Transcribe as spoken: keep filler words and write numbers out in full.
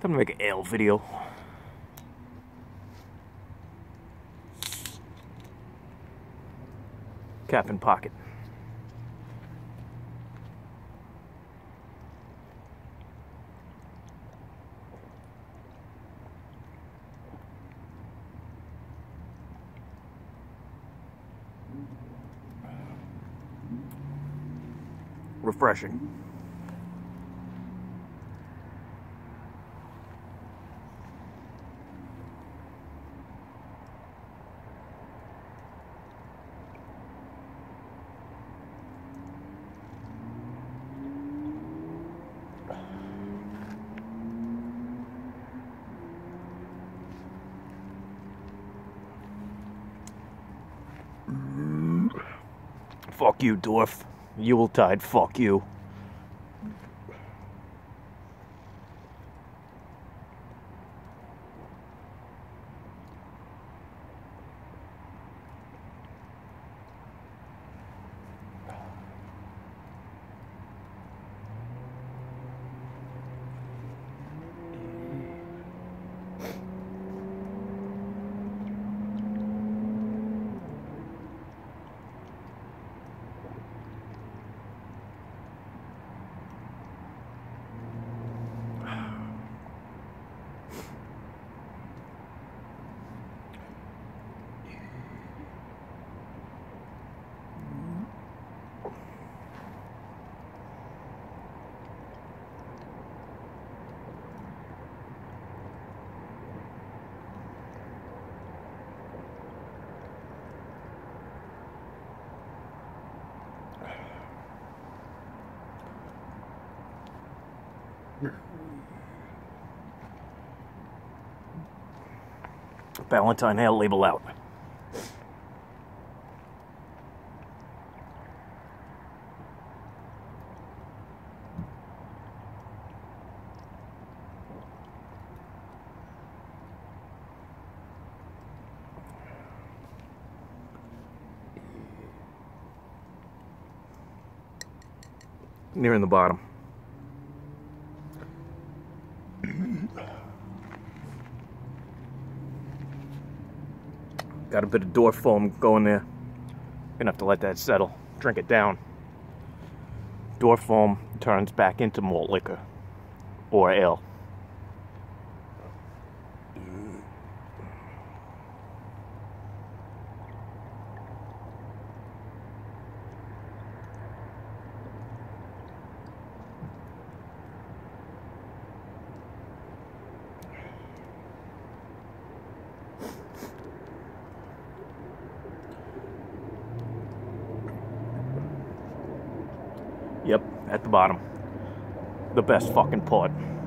Time to make an ale video. Cap in pocket. Refreshing. Fuck you, dwarf. Yuletide, fuck you. Valentine ale label out. Nearing the bottom. Got a bit of door foam going there. Gonna have to let that settle. Drink it down. Door foam turns back into malt liquor or ale. Yep, at the bottom. The best fucking part.